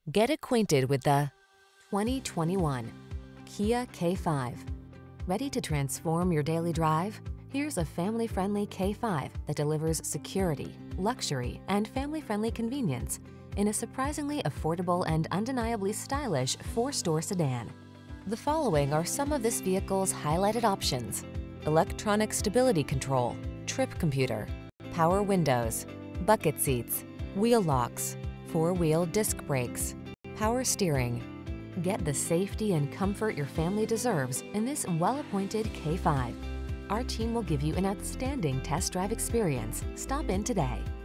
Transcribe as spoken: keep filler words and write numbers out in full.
Get acquainted with the twenty twenty-one Kia K five. Ready to transform your daily drive? Here's a family-friendly K five that delivers security, luxury, and family-friendly convenience in a surprisingly affordable and undeniably stylish four-door sedan. The following are some of this vehicle's highlighted options: electronic stability control, trip computer, power windows, bucket seats, wheel locks, four-wheel disc brakes, power steering. Get the safety and comfort your family deserves in this well-appointed K five. Our team will give you an outstanding test drive experience. Stop in today.